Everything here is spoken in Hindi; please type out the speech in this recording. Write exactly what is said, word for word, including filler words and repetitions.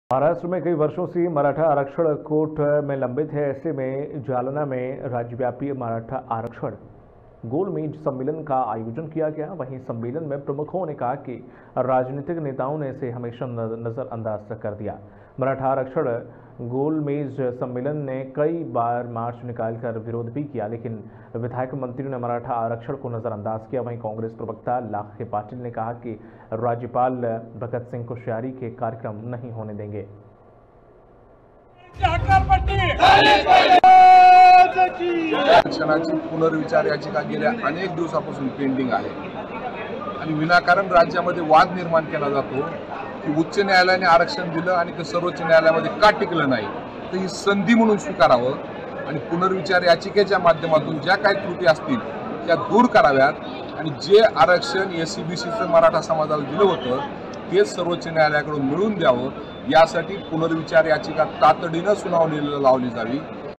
महाराष्ट्र में कई वर्षों से मराठा आरक्षण कोर्ट में लंबित है। ऐसे में जालना में राज्यव्यापी मराठा आरक्षण गोलमेज सम्मेलन का आयोजन किया गया। वहीं सम्मेलन में प्रमुखों ने कहा कि राजनीतिक नेताओं ने इसे हमेशा नजरअंदाज कर दिया। मराठा आरक्षण गोलमेज सम्मेलन ने कई बार मार्च निकालकर विरोध भी किया, लेकिन विधायक मंत्रियों ने मराठा आरक्षण को नजरअंदाज किया। वहीं कांग्रेस प्रवक्ता लाखे पाटिल ने कहा कि राज्यपाल भगत सिंह कोश्यारी के कार्यक्रम नहीं होने देंगे। आरक्षणाची पुनर्विचार याचिका गेल्या अनेक दिवसापासून पेंडिंग आहे आणि विनाकारण राज्यामध्ये वाद निर्माण केला जातो की उच्च न्यायालयाने आरक्षण दिलं आणि ते सर्वोच्च न्यायालयामध्ये का टिकलं नाही, तर ही संधी म्हणून स्वीकारावं आणि पुनर्विचार याचिकेच्या माध्यमातून ज्या काही त्रुटी असतील त्या दूर कराव्यात आणि जे आरक्षण एससीबीसीचं मराठा समाजाला दिलं होतं ते सर्वोच्च न्यायालयाकडून मिळवून द्यावं, यासाठी पुनर्विचार याचिका तातडीनं सुनावणीला लावली जावी।